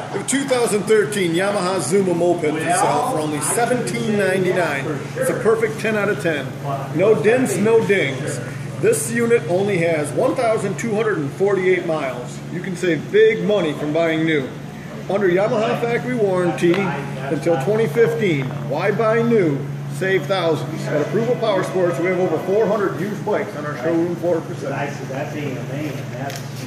The 2013 Yamaha Zuma moped for sale for only $17.99. It's a perfect 10 out of 10. No dents, no dings. This unit only has 1,248 miles. You can save big money from buying new. Under Yamaha factory warranty until 2015. Why buy new? Save thousands. At Approval Power Sports, we have over 400 used bikes on our showroom floor for sale. That's being a man.